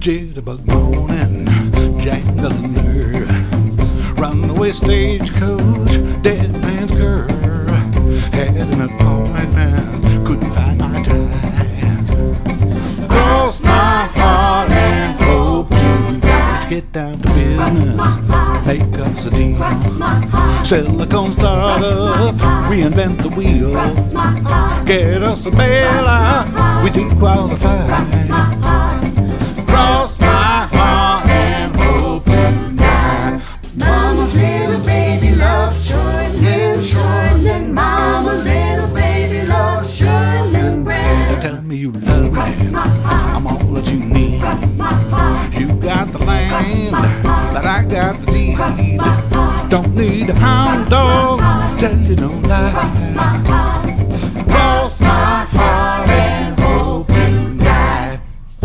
Jitterbug morning, jangling there. Runaway stagecoach, dead man's girl. Had an appointment, couldn't find my tie. Cross my heart and hope to die. Let's get down to business, make us a deal. Silicone startup, reinvent the wheel. Get us a bailout, we do qualify. Cross my heart and hope to die. Mama's little baby loves shortening, shortening. Mama's little baby loves shortening bread. Tell me you love me, I'm all that you need. You got the land, but I got the deed. Don't need a hound dog, tell you no lie. Cross my heart and hope to die.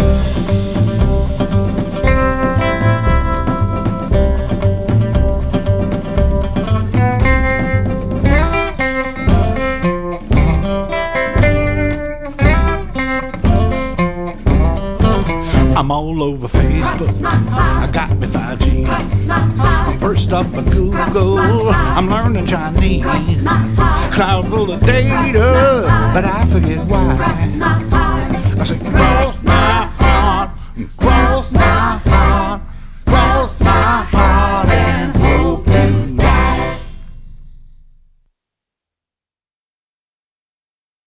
I'm all over Facebook, I got me 5G. I'm first up at Google, I'm learning Chinese. Cloud full of data, but I forget why. I say cross my heart, cross my